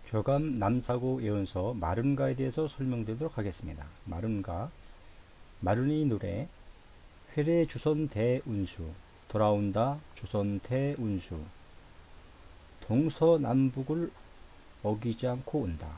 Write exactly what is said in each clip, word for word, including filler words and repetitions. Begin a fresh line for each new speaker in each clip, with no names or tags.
교감 남사구 예언서 마룬가에 대해서 설명드리도록 하겠습니다. 마룬가, 마룬이 노래, 회례 조선 대운수, 돌아온다 조선 대운수, 동서남북을 어기지 않고 온다.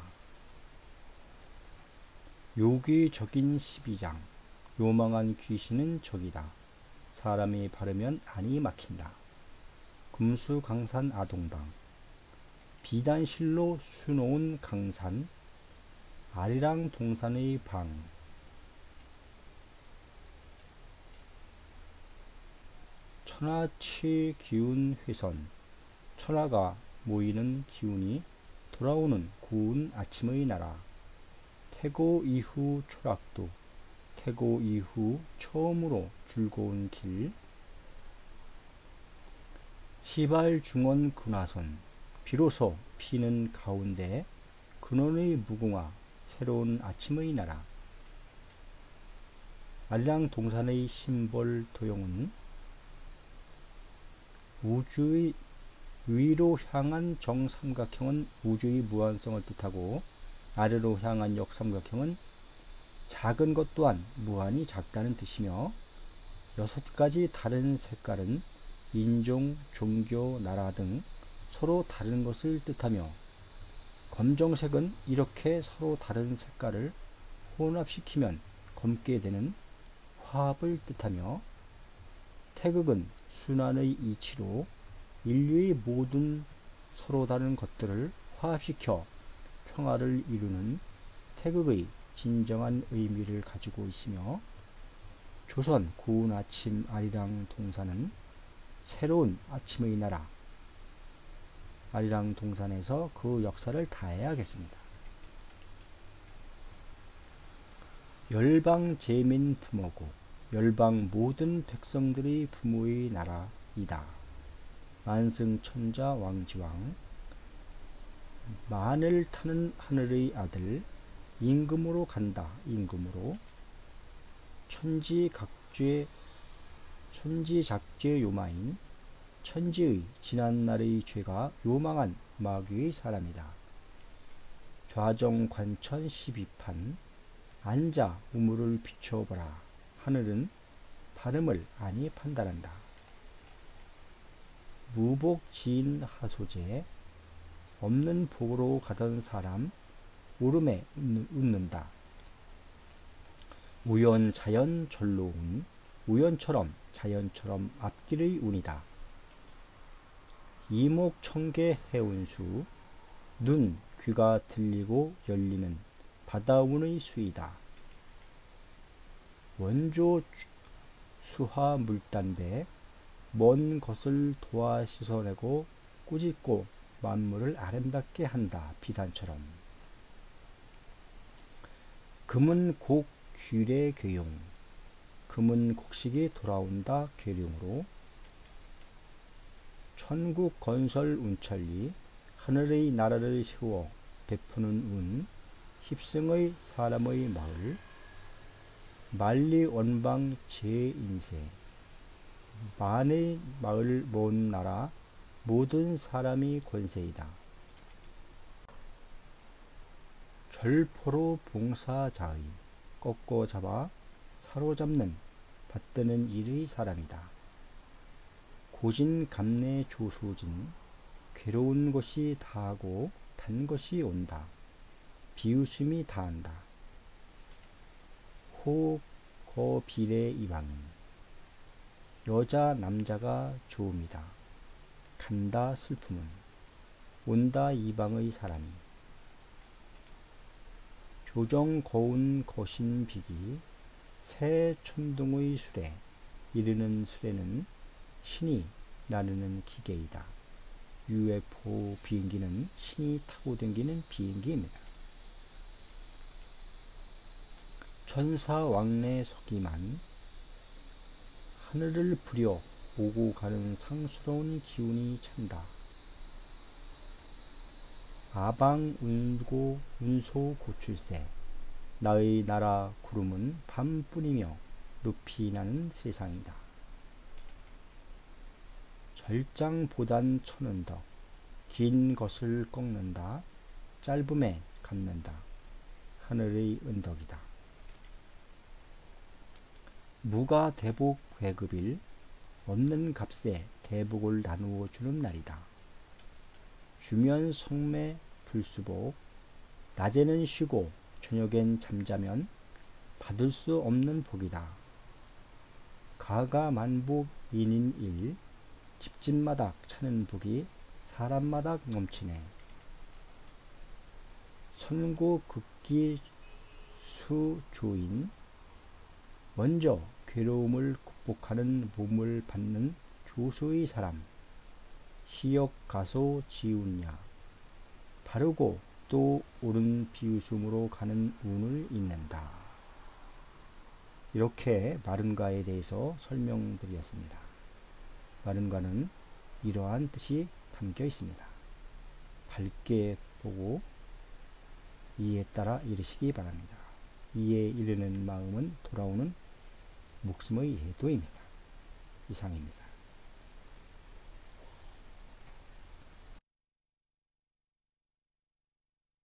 욕이 적인 십이 장, 요망한 귀신은 적이다. 사람이 바르면 안이 막힌다. 금수강산 아동방, 비단실로 수놓은 강산, 아리랑 동산의 방, 천하치 기운 훼손, 천하가 모이는 기운이 돌아오는 고운 아침의 나라, 태고 이후 초락도, 태고 이후 처음으로 즐거운 길, 시발중원 근화선, 비로소 피는 가운데 근원의 무궁화, 새로운 아침의 나라, 아리랑 동산의 심벌 도용은 우주의 위로 향한 정삼각형은 우주의 무한성을 뜻하고, 아래로 향한 역삼각형은 작은 것 또한 무한히 작다는 뜻이며, 여섯 가지 다른 색깔은 인종, 종교, 나라 등 서로 다른 것을 뜻하며, 검정색은 이렇게 서로 다른 색깔을 혼합시키면 검게 되는 화합을 뜻하며, 태극은 순환의 이치로 인류의 모든 서로 다른 것들을 화합시켜 평화를 이루는 태극의 진정한 의미를 가지고 있으며, 조선 고운 아침 아리랑 동산은 새로운 아침의 나라, 아리랑 동산에서 그 역사를 다해야겠습니다. 열방 제민 부모고, 열방 모든 백성들의 부모의 나라이다. 만승천자 왕지왕, 만을 타는 하늘의 아들, 임금으로 간다. 임금으로 천지각죄 천지작죄 요마인, 천지의 지난날의 죄가 요망한 마귀의 사람이다. 좌정관천 십이판, 앉아 우물을 비춰보라. 하늘은 발음을 아니 판단한다. 무복지인 하소제, 없는 복으로 가던 사람 오름에 웃는다. 우연 자연 절로 운, 우연처럼 자연처럼 앞길의 운이다. 이목청계 해운수, 눈, 귀가 들리고 열리는 바다운의 수이다. 원조 수화 물단대, 먼 것을 도와 씻어내고 꾸짖고 만물을 아름답게 한다. 비단처럼. 금은 곡 귀래 괴용, 금은 곡식이 돌아온다. 계룡으로. 천국 건설 운천리, 하늘의 나라를 세워 베푸는 운, 십승의 사람의 마을, 만리 원방 제인세, 만의 마을 먼 나라 모든 사람이 권세이다. 절포로 봉사자의, 꺾고 잡아 사로잡는 받드는 일의 사람이다. 고진 감내 조소진, 괴로운 것이 다하고 단 것이 온다. 비웃음이 다한다. 호 거비례 이방인, 여자 남자가 좋음이다. 간다 슬픔은, 온다 이방의 사람이. 조정 거운 거신 비기, 새 천둥의 수레, 이르는 수레는 신이 나르는 기계이다. 유에프오 비행기는 신이 타고 다니는 비행기입니다. 천사 왕래 서기만, 하늘을 부려 오고 가는 상스러운 기운이 찬다. 아방 운고 운소 고출세, 나의 나라 구름은 밤뿐이며 높이 나는 세상이다. 절장보단 천은덕, 긴 것을 꺾는다. 짧음에 갚는다. 하늘의 은덕이다. 무가 대복 회급일 없는 값에 대복을 나누어 주는 날이다. 주면 성매 불수복 낮에는 쉬고 저녁엔 잠자면 받을 수 없는 복이다. 가가 만복 인인 일 집집마다 차는 복이 사람마다 넘치네. 선고 극기 수조인 먼저 괴로움을 극복하는 몸을 받는 조소의 사람 시역 가소 지운야 바르고 또 옳은 비웃음으로 가는 운을 잇는다. 이렇게 마른가에 대해서 설명드렸습니다. 마른가는 이러한 뜻이 담겨 있습니다. 밝게 보고 이에 따라 이르시기 바랍니다. 이에 이르는 마음은 돌아오는 목숨의 해도입니다. 이상입니다.